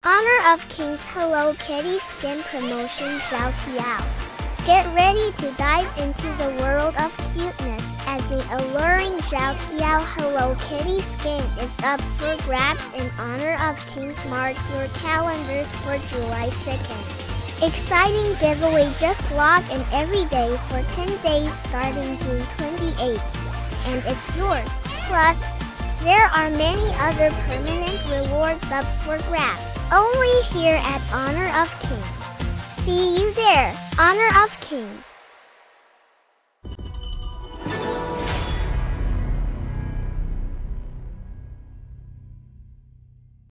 Honor of Kings Hello Kitty Skin Promotion Xiao Qiao. Get ready to dive into the world of cuteness as the alluring Xiao Qiao Hello Kitty skin is up for grabs in honor of Kings. Mark your calendars for July 2nd. Exciting giveaway, just log in every day for 10 days starting June 28th. And it's yours. Plus, there are many other permanent rewards up for grabs. Only here at Honor of Kings. See you there, Honor of Kings.